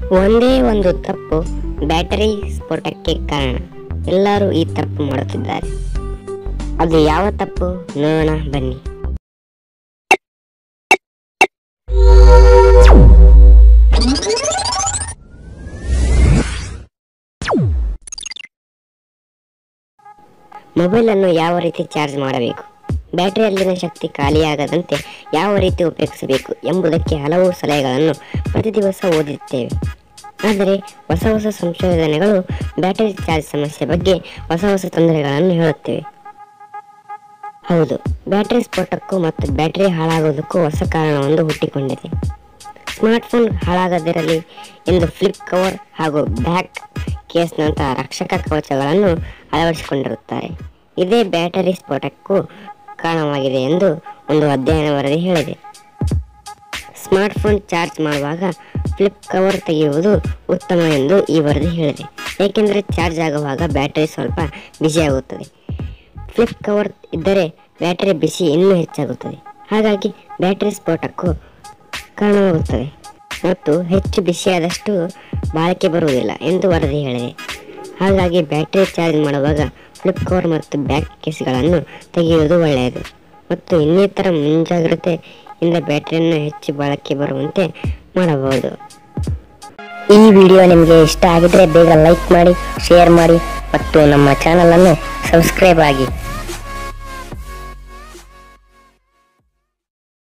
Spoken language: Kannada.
ಒಂದೇ ಒಂದು ತಪ್ಪು ಬ್ಯಾಟರಿ ಸ್ಫೋಟಕ್ಕೆ ಕಾರಣ. ಎಲ್ಲರೂ ಈ ತಪ್ಪು ಮಾಡುತ್ತಿದ್ದಾರೆ. ಅದು ಯಾವ ತಪ್ಪು ನೋಡೋಣ ಬನ್ನಿ. ಮೊಬೈಲ್ ಅನ್ನು ಯಾವ ರೀತಿ ಚಾರ್ಜ್ ಮಾಡಬೇಕು, ಬ್ಯಾಟರಿಯಲ್ಲಿನ ಶಕ್ತಿ ಖಾಲಿಯಾಗದಂತೆ ಯಾವ ರೀತಿ ಉಪಯೋಗಿಸಬೇಕು ಎಂಬುದಕ್ಕೆ ಹಲವು ಸಲಹೆಗಳನ್ನು ಪ್ರತಿ ದಿವಸ ಓದುತ್ತೇವೆ. ಆದರೆ ಹೊಸ ಹೊಸ ಸಂಶೋಧನೆಗಳು ಬ್ಯಾಟರಿ ಚಾರ್ಜ್ ಸಮಸ್ಯೆ ಬಗ್ಗೆ ಹೊಸ ಹೊಸ ತೊಂದರೆಗಳನ್ನು ಹೇಳುತ್ತೇವೆ. ಹೌದು, ಬ್ಯಾಟರಿ ಸ್ಫೋಟಕ್ಕೂ ಮತ್ತು ಬ್ಯಾಟರಿ ಹಾಳಾಗುವುದಕ್ಕೂ ಹೊಸ ಕಾರಣವೊಂದು ಹುಟ್ಟಿಕೊಂಡಿದೆ. ಸ್ಮಾರ್ಟ್ಫೋನ್ ಹಾಳಾಗದಿರಲಿ ಎಂದು ಫ್ಲಿಪ್ ಕವರ್ ಹಾಗೂ ಬ್ಯಾಕ್ ಕೇಸ್ನಂತಹ ರಕ್ಷಕ ಕವಚಗಳನ್ನು ಅಳವಡಿಸಿಕೊಂಡಿರುತ್ತಾರೆ. ಇದೇ ಬ್ಯಾಟರಿ ಸ್ಫೋಟಕ್ಕೂ ಕಾರಣವಾಗಿದೆ ಎಂದು ಒಂದು ಅಧ್ಯಯನ ವರದಿ ಹೇಳಿದೆ. ಸ್ಮಾರ್ಟ್ಫೋನ್ ಚಾರ್ಜ್ ಮಾಡುವಾಗ ಫ್ಲಿಪ್ ಕವರ್ ತೆಗೆಯುವುದು ಉತ್ತಮ ಎಂದು ಈ ವರದಿ ಹೇಳಿದೆ. ಏಕೆಂದರೆ ಚಾರ್ಜ್ ಆಗುವಾಗ ಬ್ಯಾಟರಿ ಸ್ವಲ್ಪ ಬಿಸಿಯಾಗುತ್ತದೆ. ಫ್ಲಿಪ್ ಕವರ್ ಇದ್ದರೆ ಬ್ಯಾಟರಿ ಬಿಸಿ ಇನ್ನೂ ಹೆಚ್ಚಾಗುತ್ತದೆ. ಹಾಗಾಗಿ ಬ್ಯಾಟರಿ ಸ್ಫೋಟಕ್ಕೂ ಕಾರಣವಾಗುತ್ತದೆ ಮತ್ತು ಹೆಚ್ಚು ಬಿಸಿಯಾದಷ್ಟು ಬಾಳಿಕೆ ಬರುವುದಿಲ್ಲ ಎಂದು ವರದಿ ಹೇಳಿದೆ. ಹಾಗಾಗಿ ಬ್ಯಾಟರಿ ಚಾರ್ಜ್ ಮಾಡುವಾಗ ಫ್ಲಿಪ್ ಕವರ್ ಮತ್ತು ಬ್ಯಾಕ್ ಕೇಸ್ಗಳನ್ನು ತೆಗೆಯುವುದು ಒಳ್ಳೆಯದು ಮತ್ತು ಇನ್ನಿತರ ಮುಂಜಾಗ್ರತೆಯಿಂದ ಬ್ಯಾಟರಿಯನ್ನು ಹೆಚ್ಚು ಬಳಕೆ ಬರುವಂತೆ ಮಾಡಬಹುದು. ಈ ವಿಡಿಯೋ ನಿಮಗೆ ಇಷ್ಟ ಆಗಿದ್ರೆ ಬೇಗ ಲೈಕ್ ಮಾಡಿ, ಶೇರ್ ಮಾಡಿ ಮತ್ತು ನಮ್ಮ ಚಾನಲನ್ನು ಸಬ್ಸ್ಕ್ರೈಬ್ ಆಗಿ.